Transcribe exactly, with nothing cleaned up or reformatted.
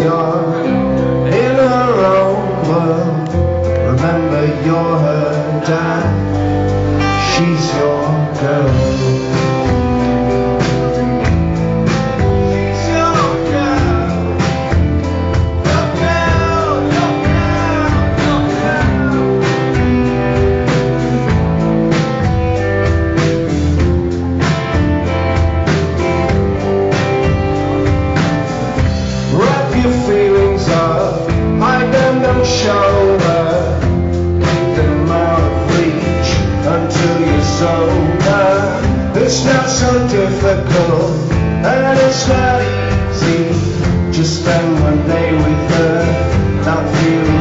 you're in her own world. Remember you're her dad, she's your girl. Your feelings up, hide them, don't show her. Keep them out of reach until you're sober. It's not so difficult and it's not easy. Just spend one day with her, not feeling